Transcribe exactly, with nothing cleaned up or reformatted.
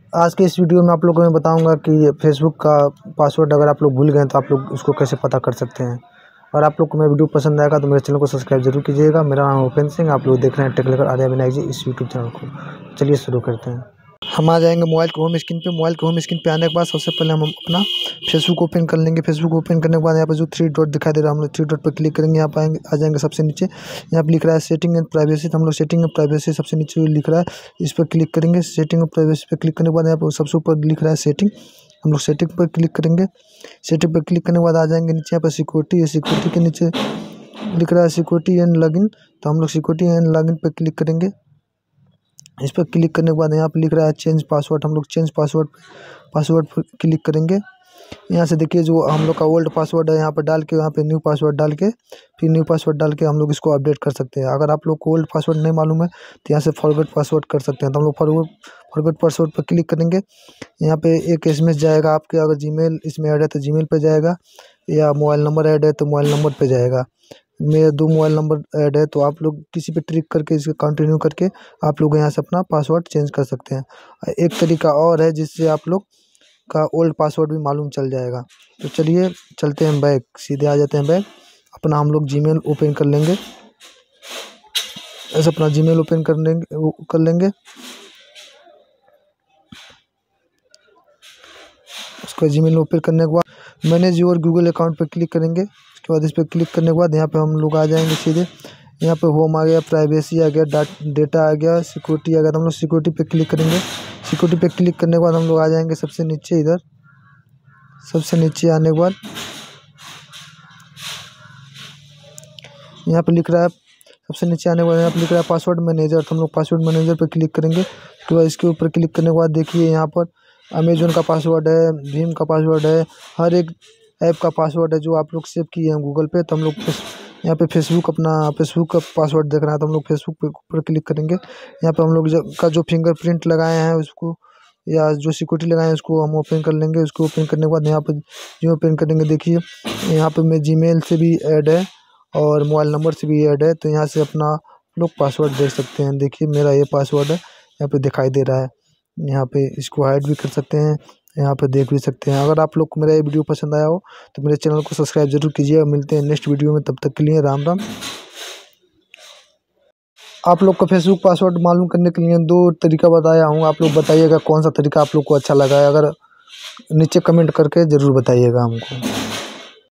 आज के इस वीडियो में आप लोगों को मैं बताऊंगा कि फेसबुक का पासवर्ड अगर आप लोग भूल गए तो आप लोग उसको कैसे पता कर सकते हैं। और आप लोग को मेरा वीडियो पसंद आएगा तो मेरे चैनल को सब्सक्राइब जरूर कीजिएगा। मेरा नाम उपेंद्र सिंह, आप लोग देख रहे हैं टेक्निकल आर्या विनायक जी इस यूट्यूब चैनल को। चलिए शुरू करते हैं। हम आ जाएंगे मोबाइल के होम स्क्रीन पे। मोबाइल के होम स्क्रीन पे आने के बाद सबसे पहले हम अपना फेसबुक ओपन कर लेंगे। फेसबुक ओपन करने के बाद यहाँ पर जो थ्री डॉट दिखाई दे रहा है, हम लोग थ्री डॉट पर क्लिक करेंगे। यहाँ पर आएंगे आ जाएंगे सबसे नीचे, यहाँ पर लिख रहा है सेटिंग एंड प्राइवेसी। तो हम लोग सेटिंग एंड प्राइवेसी सबसे नीचे लिख रहा है, इस पर क्लिक करेंगे। सेटिंग एंड प्राइवेसी पर क्लिक करने के बाद यहाँ पर सबसे ऊपर लिख रहा है सेटिंग, हम लोग सेटिंग पर क्लिक करेंगे। सेटिंग पर क्लिक करने के बाद आ जाएंगे नीचे, यहाँ पर सिक्योरिटी है। सिक्योरिटी के नीचे लिख रहा है सिक्योरिटी एंड लॉगिन, तो हम लोग सिक्योरिटी एंड लॉगिन पर क्लिक करेंगे। इस पर क्लिक करने के बाद यहाँ पर लिख रहा है चेंज पासवर्ड, हम लोग चेंज पासवर्ड पासवर्ड पर क्लिक करेंगे। यहाँ से देखिए जो हम लोग का ओल्ड पासवर्ड है यहाँ पर डाल के, यहाँ पे न्यू पासवर्ड डाल के, फिर न्यू पासवर्ड डाल के हम लोग इसको अपडेट कर सकते हैं। अगर आप लोग को ओल्ड पासवर्ड नहीं मालूम है तो यहाँ से फॉरगेट पासवर्ड कर सकते हैं। तो हम लोग फॉरगेट फॉरगेट पासवर्ड पर क्लिक करेंगे। यहाँ पे एक एसएमएस जाएगा आपके, अगर जीमेल इसमें ऐड है तो जीमेल पे जाएगा, या मोबाइल नंबर ऐड है तो मोबाइल नंबर पे जाएगा। मेरे दो मोबाइल नंबर ऐड है तो आप लोग किसी पे ट्रिक करके इसको कंटिन्यू करके आप लोग यहाँ से अपना पासवर्ड चेंज कर सकते हैं। एक तरीका और है जिससे आप लोग का ओल्ड पासवर्ड भी मालूम चल जाएगा। तो चलिए चलते हैं बैक, सीधे आ जाते हैं बैक। अपना हम लोग जीमेल ओपन कर लेंगे, ऐसे अपना जीमेल ओपन कर लेंगे कर लेंगे उसका जीमेल ओपन करने के बाद मैनेज योर गूगल अकाउंट पर क्लिक करेंगे। उसके बाद इस पर क्लिक करने के बाद यहाँ पे हम लोग आ जाएंगे सीधे, यहाँ पे होम आ गया, प्राइवेसी आ गया, डेटा आ गया, सिक्योरिटी आ गया। तो हम लोग सिक्योरिटी पे क्लिक करेंगे। सिक्योरिटी पे क्लिक करने के बाद हम लोग आ जाएंगे सबसे नीचे, इधर सबसे नीचे आने के बाद यहाँ पे लिख रहा है, सबसे नीचे आने के बाद यहाँ पे लिख रहा है पासवर्ड मैनेजर। तो हम लोग पासवर्ड मैनेजर पे क्लिक करेंगे। उसके बाद इसके ऊपर क्लिक करने के बाद देखिए यहाँ पर अमेजोन का पासवर्ड है, भीम का पासवर्ड है, हर एक ऐप का पासवर्ड है जो आप लोग सेव किए हैं गूगल पे। तो हम लोग यहाँ पे फेसबुक, अपना फेसबुक का पासवर्ड देखना है तो हम लोग फेसबुक पे ऊपर क्लिक करेंगे। यहाँ पे हम लोग का जो फिंगरप्रिंट लगाए हैं उसको, या जो सिक्योरिटी लगाए हैं उसको हम ओपन कर लेंगे। उसको ओपन करने के बाद यहाँ पर जो ओपन करेंगे देखिए यहाँ पे मैं जीमेल से भी ऐड है और मोबाइल नंबर से भी ऐड है। तो यहाँ से अपना लोग पासवर्ड देख सकते हैं। देखिए मेरा ये पासवर्ड है, यहाँ पे दिखाई दे रहा है। यहाँ पे इसको हाइड भी कर सकते हैं, यहाँ पे देख भी सकते हैं। अगर आप लोग को मेरा ये वीडियो पसंद आया हो तो मेरे चैनल को सब्सक्राइब जरूर कीजिए। मिलते हैं नेक्स्ट वीडियो में, तब तक के लिए राम राम। आप लोग को फेसबुक पासवर्ड मालूम करने के लिए दो तरीका बताया हूँ, आप लोग बताइएगा कौन सा तरीका आप लोग को अच्छा लगा है। अगर नीचे कमेंट करके ज़रूर बताइएगा हमको।